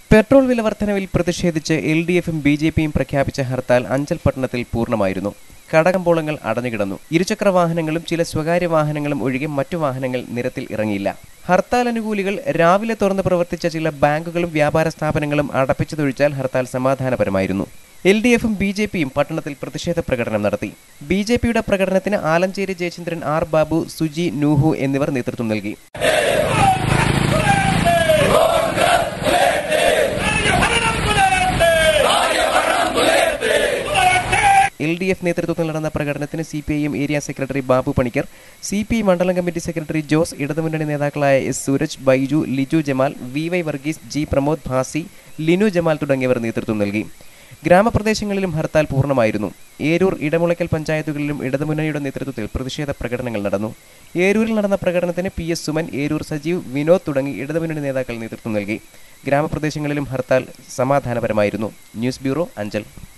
Petrol വില വർധനവിൽ പ്രതിഷേധിച്ച് LDFും BJPയും പ്രഖ്യാപിച്ച ഹർത്താൽ അഞ്ചൽ പട്ടണത്തിൽ പൂർണ്ണമായിരുന്നു. കടകമ്പോളങ്ങൾ അടഞ്ഞുകിടന്നു. ഇരുചക്ര വാഹനങ്ങളും ചില സ്വകാര്യ വാഹനങ്ങളും ഒഴികെ മറ്റു വാഹനങ്ങൾ നിരത്തിൽ ഇറങ്ങിയില്ല. ഹർത്താൽ അനുകൂലികൾ രാവിലെ തുറന്ന് പ്രവർത്തിച്ച ചില ബാങ്കുകളും വ്യാപാര സ്ഥാപനങ്ങളും അടപ്പിച്ചതൊഴിച്ചാൽ ഹർത്താൽ സമാധാനപരമായിരുന്നു. LDFും BJPയും പട്ടണത്തിൽ പ്രതിഷേധ പ്രകടനം നടത്തി. BJPയുടെ പ്രകടനത്തിന് ആലഞ്ചേരി ജയചന്ദ്രൻ, R ബാബു, സുജി, നൂഹു എന്നിവർ നേതൃത്വം നൽകി. LDF നേതൃത്വത്തിൽ നടന്ന പ്രകടനത്തിന് CPIM area secretary Babu Panicker, CPI മണ്ഡലം കമ്മിറ്റി സെക്രട്ടറി ജോസ്, ഇടതുമുന്നണി നേതാക്കളായ S Sooraj, Baiju, Liju Jamal, VY Varghese, G Pramod, Bhasi, Linu Jamal തുടങ്ങിയവർ നേതൃത്വം നൽകി. ഗ്രാമപ്രദേശങ്ങളിലും ഹർത്താൽ പൂർണ്ണമായിരുന്നു. ഏരൂർ, ഇടമുളയ്ക്കൽ പഞ്ചായത്തുകളിലും ഇടതുമുന്നണിയുടെ നേതൃത്വത്തിൽ പ്രതിഷേധ പ്രകടനങ്ങൾ നടന്നു. ഏരൂരിൽ നടന്ന പ്രകടനത്തിന് PS സുമൻ, ഏരൂർ സജീവ്, വിനോദ് തുടങ്ങി ഇടതുമുന്നണി നേതാക്കൾ നേതൃത്വം നൽകി. ഗ്രാമപ്രദേശങ്ങളിലും ഹർത്താൽ സമാധാനപരമായിരുന്നു. News bureau, Anchal.